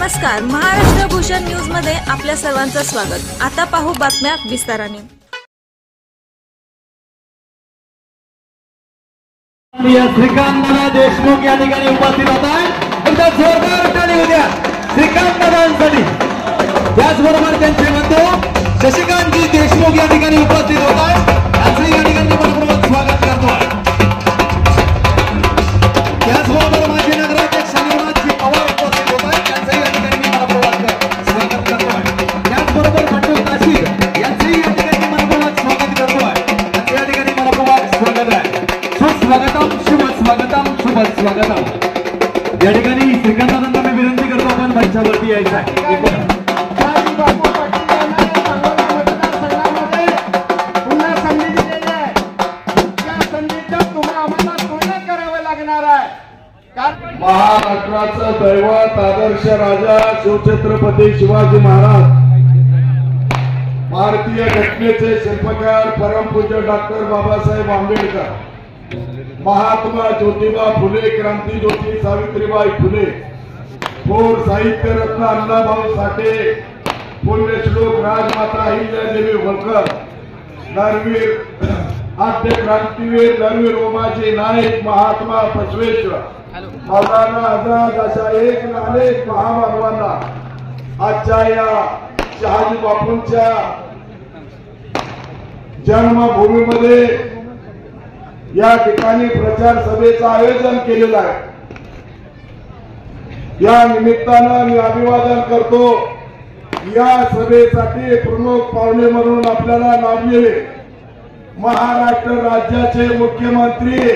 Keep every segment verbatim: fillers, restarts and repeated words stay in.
नमस्कार, महाराष्ट्र भूषण न्यूज मध्ये आपल्या सर्वांचं स्वागत। आता पाहू बातम्या विस्ताराने। श्रीकांत देशमुख या ठिकाणी उपस्थित होत आहेत। एकदा जोरदार टाळी होऊ द्या श्रीकांत दादांसाठी। त्याचबरोबर त्यांचे बंधू शशिकांतजी देशमुख या ठिकाणी उपस्थित होत आहेत। त्यांचं या ठिकाणी मनपूर्वक स्वागत करतो। त्याचबरोबर माजी नगराध्यक्ष निर्मलाजी पवार उपस्थित होत आहेत। त्यांचं या ठिकाणी मनपूर्वक स्वागत करतो। त्याचबरोबर मंडळ ताशीर यांचंही या ठिकाणी मनपूर्वक स्वागत करतो। त्यांचं या ठिकाणी मनपूर्वक स्वागत आहे। स्वागतम शुभ स्वागतम शुभ स्वागतम। या ठिकाणी श्रीकांतांना मी विनंती करतो आपण मंचावरती यायचं आहे। महाराष्ट्राचं दैवत आदर्श राजा शिवछत्रपती शिवाजी महाराज, भारतीय घटनेचे शिल्पकार परमपूज्य डॉक्टर बाबासाहेब आंबेडकर, महात्मा ज्योतिबा फुले, क्रांती ज्योती सावित्रीबाई फुले, थोर साहित्य रत्न अण्णाभाऊ साठे, पुण्यश्लोक राजमाता अहिल्यादेवी होळकर, नरवीर आद्य क्रांतीवीर नरवीर उमाजी नाईक, महात्मा बसवेश्वर, मौलाना आझाद अशा एक ना अनेक महामानवांना आजच्या या शहाजी बापूंच्या जन्मभूमीमध्ये या ठिकाणी प्रचार सभेचं आयोजन केलेलं आहे। या निमित्तानं मी अभिवादन करतो। या सभेसाठी प्रमुख पाहुणे म्हणून आपल्याला लाभलेले महाराष्ट्र राज्याचे मुख्यमंत्री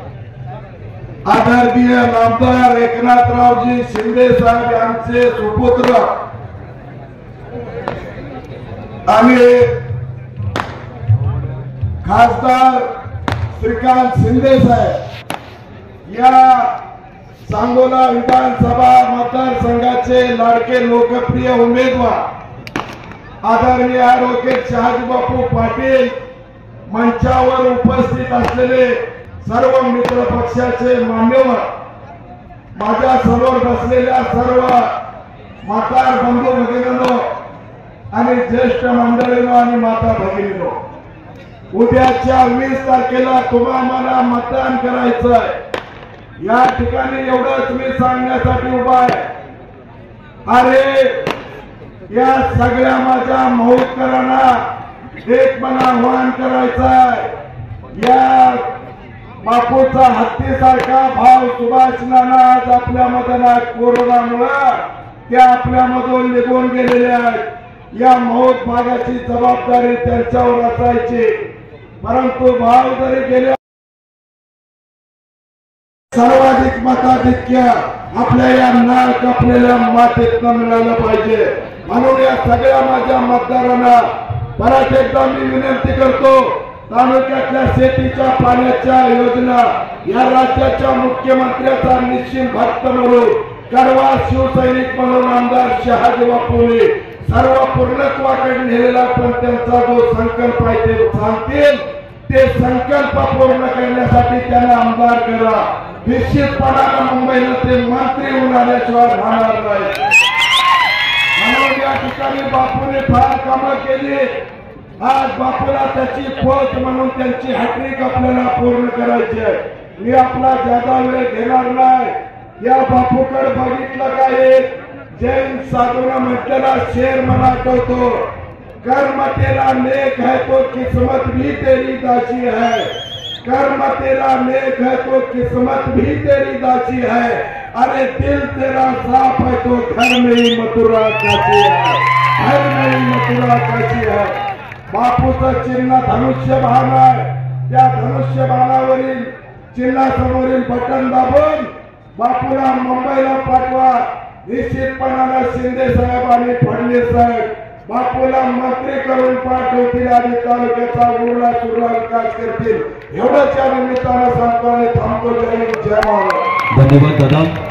आदरणीय नामदार एकनाथरावजी शिंदे साहेब यांचे सुपुत्र आणि खासदार श्रीकांत शिंदे साहेब, या सांगोला विधानसभा मतदारसंघाचे लाडके लोकप्रिय उमेदवार आदरणीय ॲडव्होकेट शहाजीबापू पाटील, मंचावर उपस्थित असलेले सर्व मित्र पक्षाचे मान्यवर, माझ्या समोर बसलेल्या सर्व मतदार बंधू भगिनींनो आणि ज्येष्ठ मंडळींनो आणि माता भगिनींनो, उद्याच्या वीस तारखेला तुम्हाला मतदान करायचं आहे। या ठिकाणी एवढंच मी सांगण्यासाठी उभा आहे। अरे या सगळ्या माझ्या महोत्करांना एक मन आव्हान करायचं आहे। या बापूचा हत्तीसारखा भाव सुभाष नाना आज आपल्या मधला कोरोनामुळे त्या आपल्यामधून निघून गेलेले आहेत। या महोत भागाची जबाबदारी त्यांच्यावर असायची, परंतु भाव जरी गेले सर्वाधिक मताधिक्य आपल्या या नाळ कापलेल्या मातीतनं मिळालं पाहिजे। म्हणून या सगळ्या माझ्या मतदारांना परत एकदा मी विनंती करतो, तालुक्यातल्या शेतीच्या पाण्याच्या योजना या राज्याच्या मुख्यमंत्र्याचा निश्चित भक्त म्हणून, कडवा शिवसैनिक म्हणून आमदार शहाजी बापूंनी सर्व पूर्णत्वाकडे नेलेला पण त्यांचा जो संकल्प आहे ते सांगतील ते संकल्प पूर्ण करण्यासाठी त्यांना आमदार करा। निश्चितपणाने मुंबईला ते मंत्री होऊन आल्याशिवाय राहणार नाही। म्हणून या ठिकाणी बापूने फार कामं केली। आज बापूला त्याची पोच म्हणून त्यांची हॅट्रिक आपल्याला पूर्ण करायची आहे। मी आपला जादा वेळ घेणार नाही। या बापूकडे बघितलं काय जैन साधूला म्हटलेला शेर मला आठवतो, कर्म तेरा नेक है तो किस्मत भी तेरी दासी है, कर्म तेरा नेक है तो किस्मत भी तेरी दासी है, अरे दिल तेरा साफ है तो घर में ही मथुरा काशी है, घर में ही मथुरा काशी है। बापूचं चिन्ह धनुष्य बाण आहे। त्या धनुष्य बाणावरील चिन्हासमोरील बटन दाबून बापूला मुंबईला पाठवा। निश्चितपणाने शिंदे साहेब आणि फडणवीस साहेब बापूला मंत्री करून पाठवतील आणि तालुक्याचा उरला सुरला विकास करतील। एवढंच या निमित्तानं सांगतो आणि थांबतो। जय हिंद, जय महाराष्ट्र। धन्यवाद दादा।